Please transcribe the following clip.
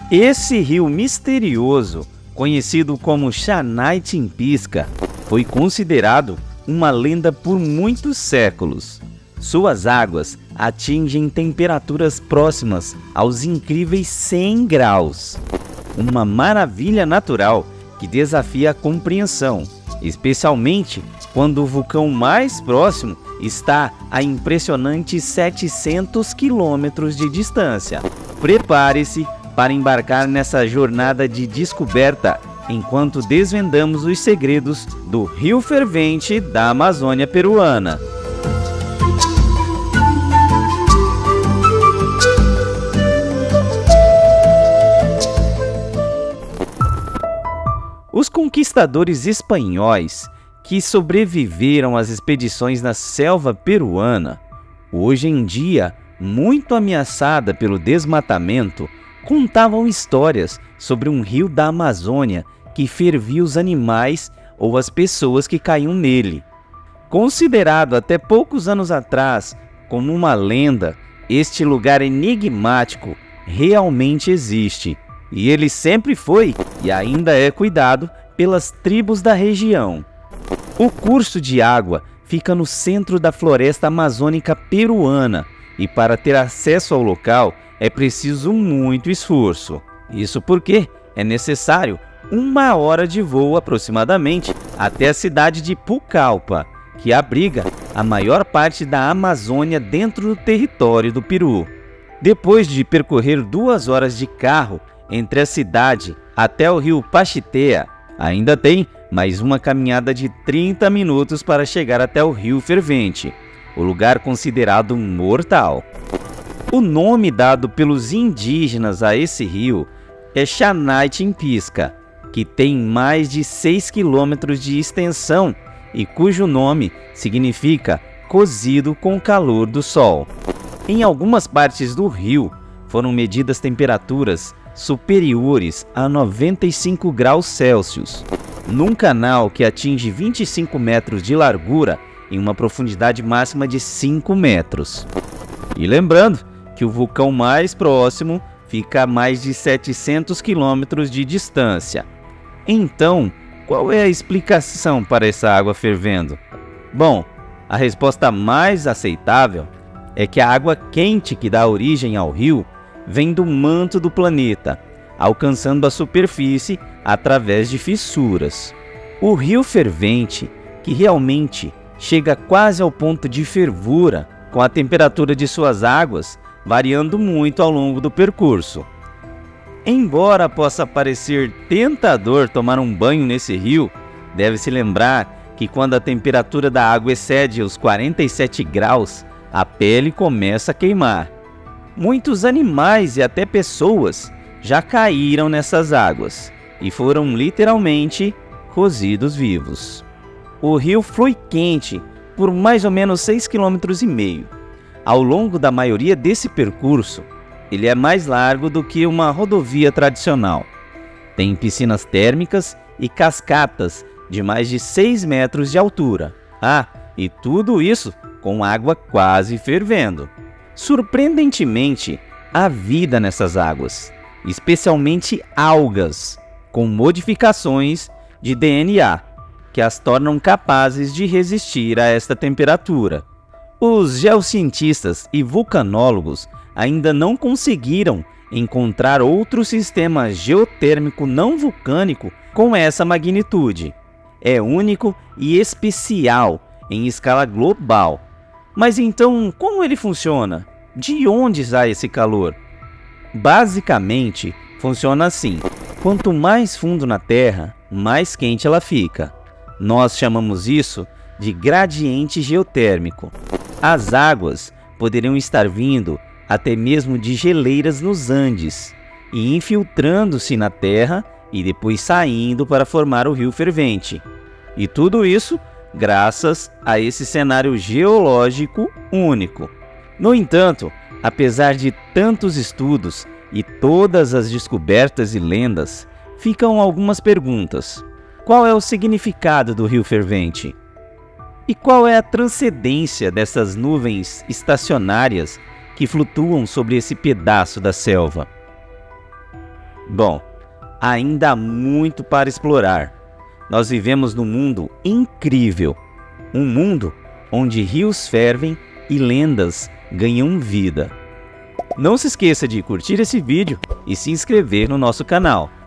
Esse rio misterioso, conhecido como Xanai-Timpisca, foi considerado uma lenda por muitos séculos. Suas águas atingem temperaturas próximas aos incríveis 100 graus. Uma maravilha natural que desafia a compreensão, especialmente quando o vulcão mais próximo está a impressionantes 700 quilômetros de distância. Prepare-se para embarcar nessa jornada de descoberta enquanto desvendamos os segredos do Rio Fervente da Amazônia peruana. Os conquistadores espanhóis que sobreviveram às expedições na selva peruana, hoje em dia muito ameaçada pelo desmatamento, contavam histórias sobre um rio da Amazônia que fervia os animais ou as pessoas que caíam nele. Considerado até poucos anos atrás como uma lenda, este lugar enigmático realmente existe, e ele sempre foi e ainda é cuidado pelas tribos da região. O curso de água fica no centro da floresta amazônica peruana, e para ter acesso ao local é preciso muito esforço. Isso porque é necessário 1 hora de voo aproximadamente até a cidade de Pucallpa, que abriga a maior parte da Amazônia dentro do território do Peru. Depois de percorrer 2 horas de carro entre a cidade até o rio Pachitéa, ainda tem mais uma caminhada de 30 minutos para chegar até o Rio Fervente, o lugar considerado mortal. O nome dado pelos indígenas a esse rio é Xanai-Timpisca, que tem mais de 6 quilômetros de extensão e cujo nome significa cozido com o calor do sol. Em algumas partes do rio foram medidas temperaturas superiores a 95 graus Celsius, num canal que atinge 25 metros de largura em uma profundidade máxima de 5 metros. E lembrando que o vulcão mais próximo fica a mais de 700 quilômetros de distância. Então, qual é a explicação para essa água fervendo? Bom, a resposta mais aceitável é que a água quente que dá origem ao rio vem do manto do planeta, alcançando a superfície através de fissuras. O Rio Fervente, que realmente chega quase ao ponto de fervura, com a temperatura de suas águas variando muito ao longo do percurso. Embora possa parecer tentador tomar um banho nesse rio, deve-se lembrar que quando a temperatura da água excede os 47 graus, a pele começa a queimar. Muitos animais e até pessoas já caíram nessas águas e foram literalmente cozidos vivos. O rio flui quente por mais ou menos 6,5 km. Ao longo da maioria desse percurso, ele é mais largo do que uma rodovia tradicional. Tem piscinas térmicas e cascatas de mais de 6 metros de altura. E tudo isso com água quase fervendo. Surpreendentemente, há vida nessas águas, especialmente algas, com modificações de DNA, que as tornam capazes de resistir a esta temperatura. Os geocientistas e vulcanólogos ainda não conseguiram encontrar outro sistema geotérmico não vulcânico com essa magnitude. É único e especial em escala global. Mas então, como ele funciona? De onde sai esse calor? Basicamente, funciona assim: quanto mais fundo na Terra, mais quente ela fica. Nós chamamos isso de gradiente geotérmico. As águas poderiam estar vindo até mesmo de geleiras nos Andes e infiltrando-se na Terra e depois saindo para formar o Rio Fervente. E tudo isso graças a esse cenário geológico único. No entanto, apesar de tantos estudos e todas as descobertas e lendas, ficam algumas perguntas. Qual é o significado do Rio Fervente? E qual é a transcendência dessas nuvens estacionárias que flutuam sobre esse pedaço da selva? Bom, ainda há muito para explorar. Nós vivemos num mundo incrível, um mundo onde rios fervem e lendas ganham vida. Não se esqueça de curtir esse vídeo e se inscrever no nosso canal.